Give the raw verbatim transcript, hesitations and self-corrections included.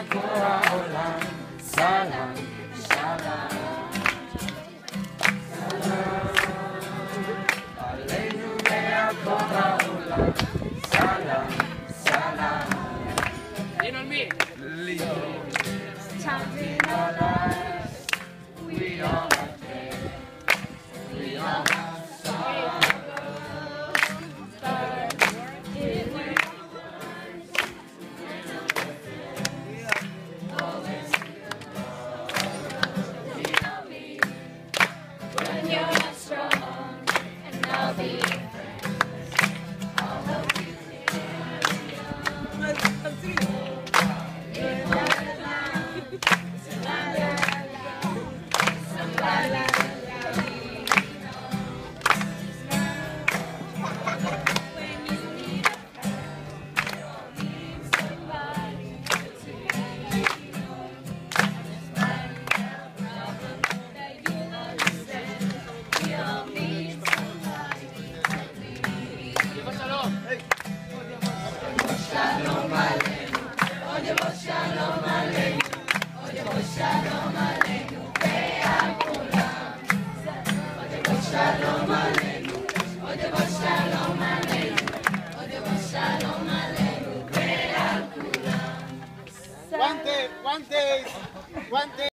Olam, Salam, Shalom. Aleinu ve'al kol ha'olam, Salam, Salam. Lean on me. Lean on me. Time in our lives, we all